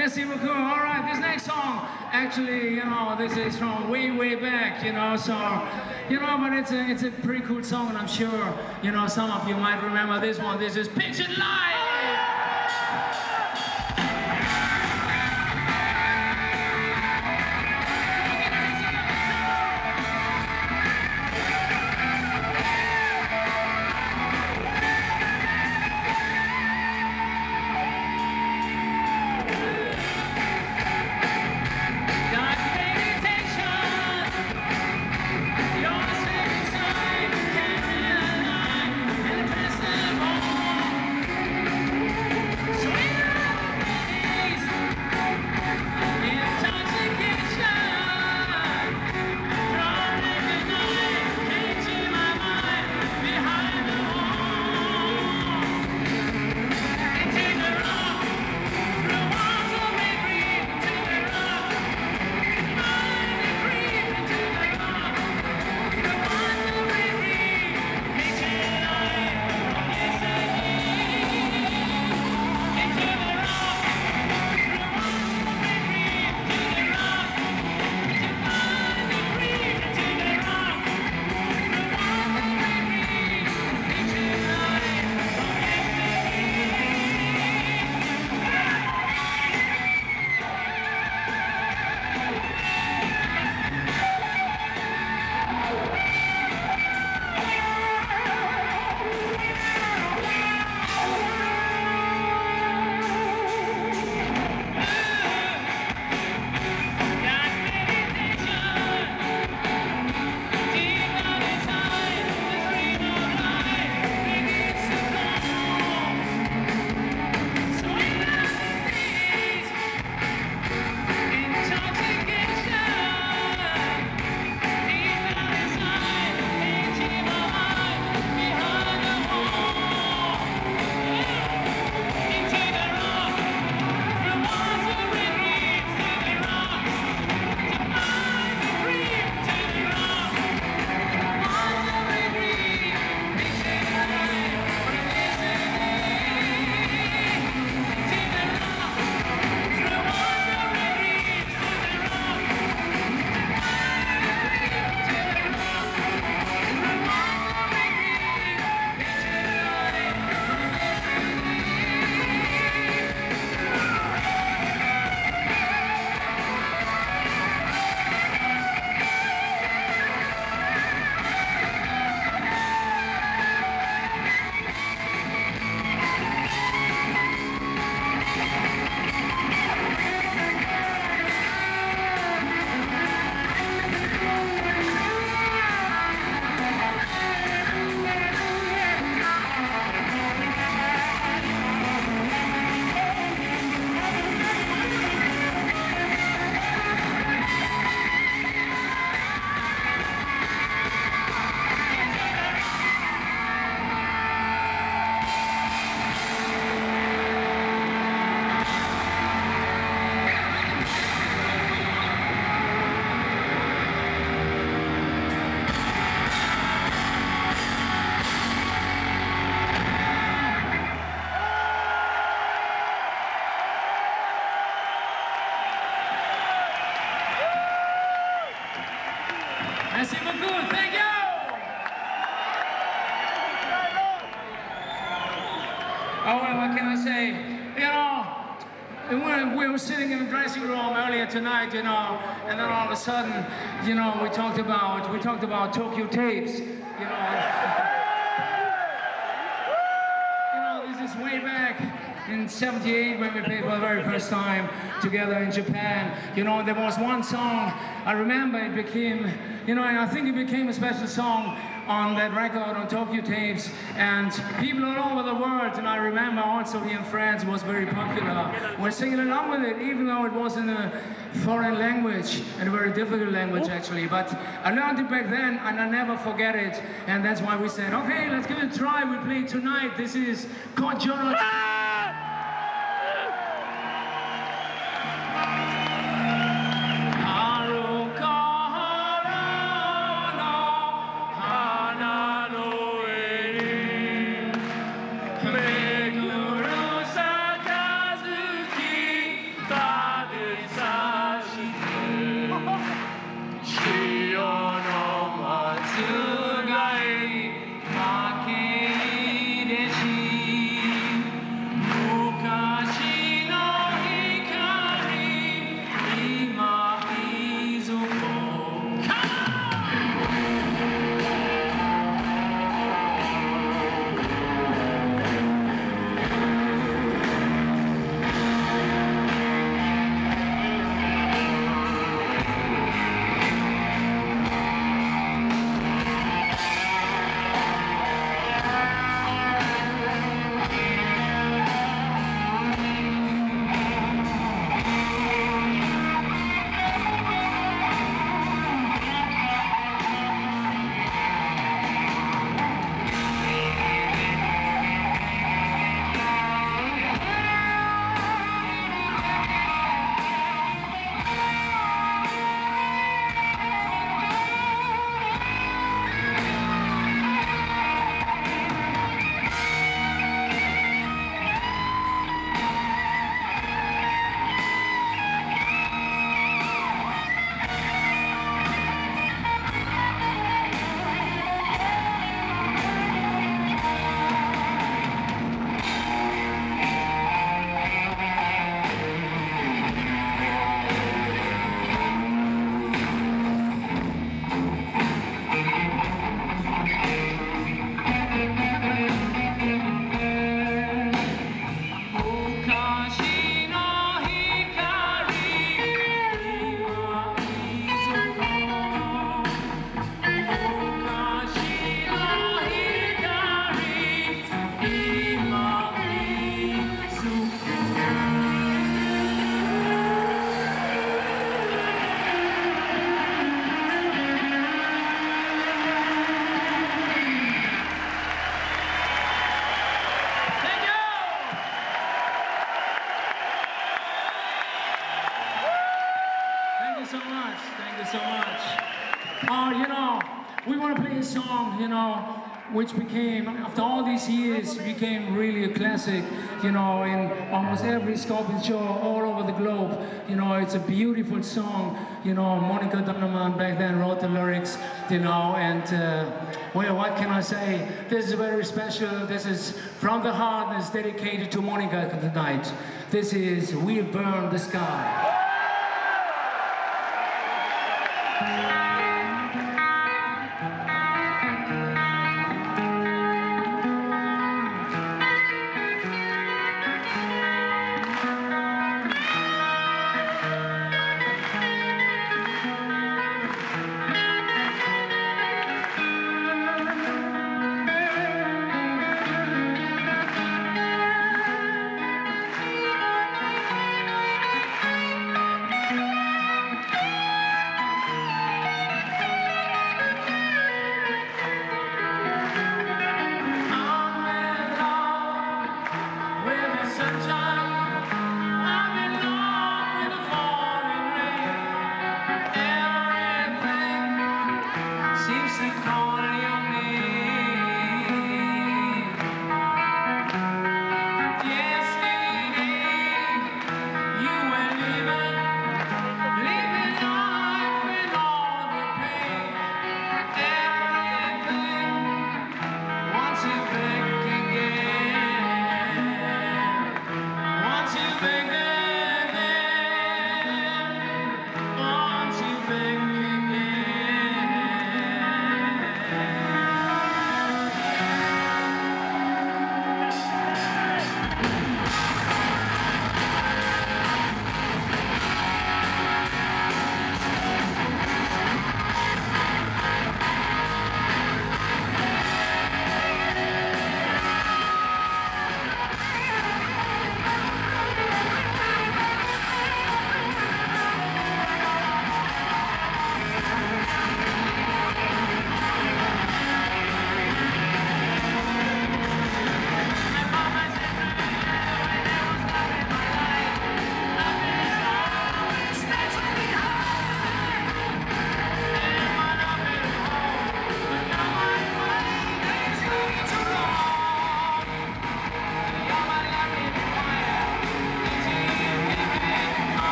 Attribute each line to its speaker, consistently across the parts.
Speaker 1: Merci beaucoup. All right, this next song, actually, this is from way back, so, but it's a pretty cool song, and I'm sure, some of you might remember this one. This is Pictured Live. Merci beaucoup. Thank you. Oh, well, what can I say? We were sitting in the dressing room earlier tonight, and then all of a sudden, we talked about Tokyo Tapes, This is way back in '78 when we played for the very first time together in Japan. There was one song, I remember it became, and I think it became a special song on that record on Tokyo Tapes, and people all over the world, and I remember also here in France it was very popular. We're singing along with it, even though it was in a foreign language, and a very difficult language actually, but I learned it back then and I never forget it, and that's why we said, okay, let's give it a try. We play tonight. This is Konjono.
Speaker 2: Meguro Sakazuki
Speaker 1: So much. Thank you so much. You know, we want to play a song, you know, which became, after all these years, became really a classic, you know, in almost every Scorpions show all over the globe. You know, it's a beautiful song. You know, Monica Donovan back then wrote the lyrics, you know, and, well, what can I say? This is very special. This is from the heart and it's dedicated to Monica tonight. This is We'll Burn the Sky.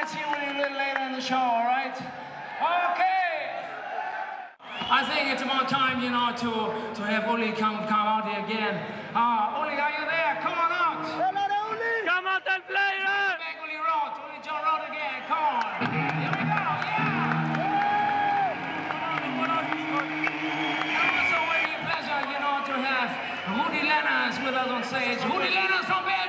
Speaker 1: might see Uli a little later in the show, all right? Okay. I think it's about time, you know, to have Uli come out here again. Uli, are you there? Come on out.
Speaker 2: Come out and play it!
Speaker 1: Back Uli Roth. Uli John Roth again. Come on. Here we go. Yeah. And also, it would be a pleasure, you know, to have Rudy Lenners with us on stage. Rudy Lenners from Belgium.